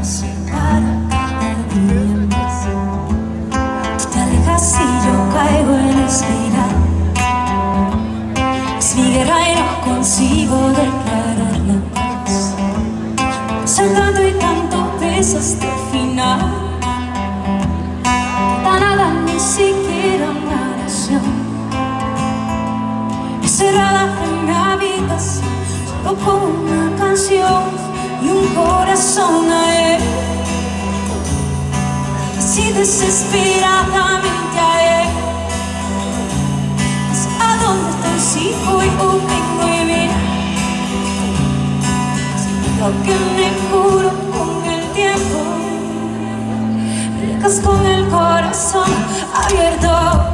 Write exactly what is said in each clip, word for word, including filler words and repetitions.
nos separa cada día. Tú te alejas y yo caigo en espiral. Es mi guerra y no consigo declarar la paz. Saltando y tanto ves hasta el final. Da nada, ni siquiera una oración. Encerrada en mi habitación, solo con una canción y un corazón a él. Así desesperadamente a él. ¿A dónde están? Si voy o vengo y bien. Siento que me curo con el tiempo. Me dejas con el corazón abierto.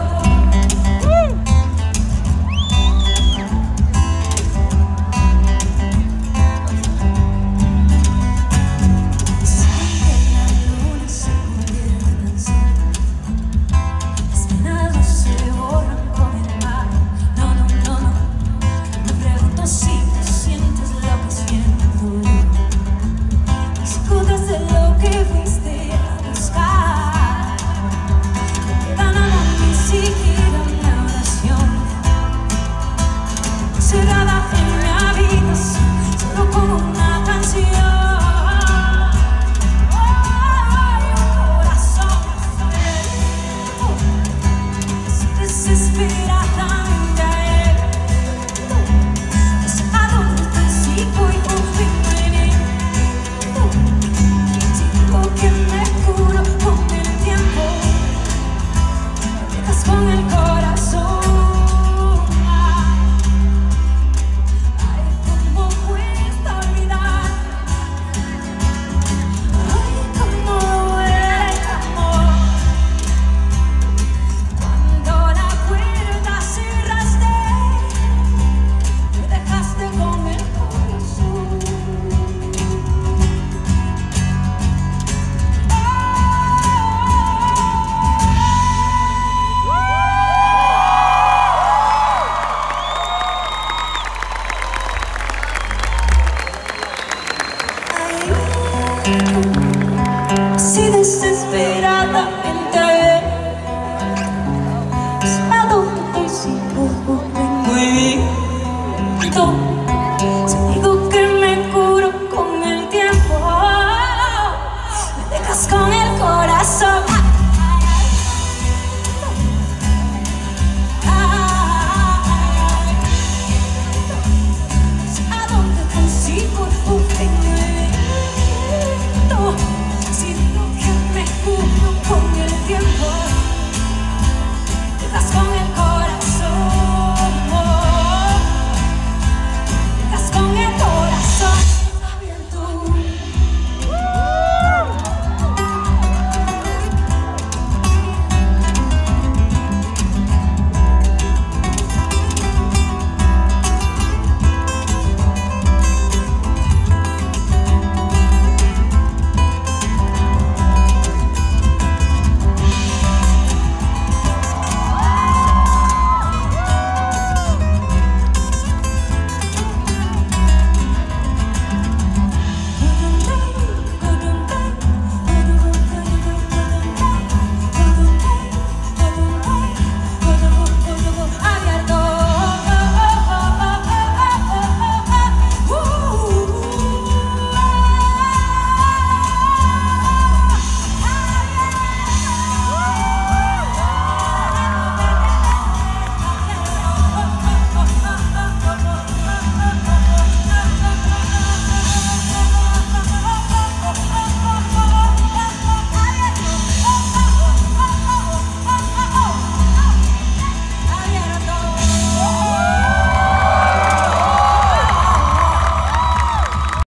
Thank you.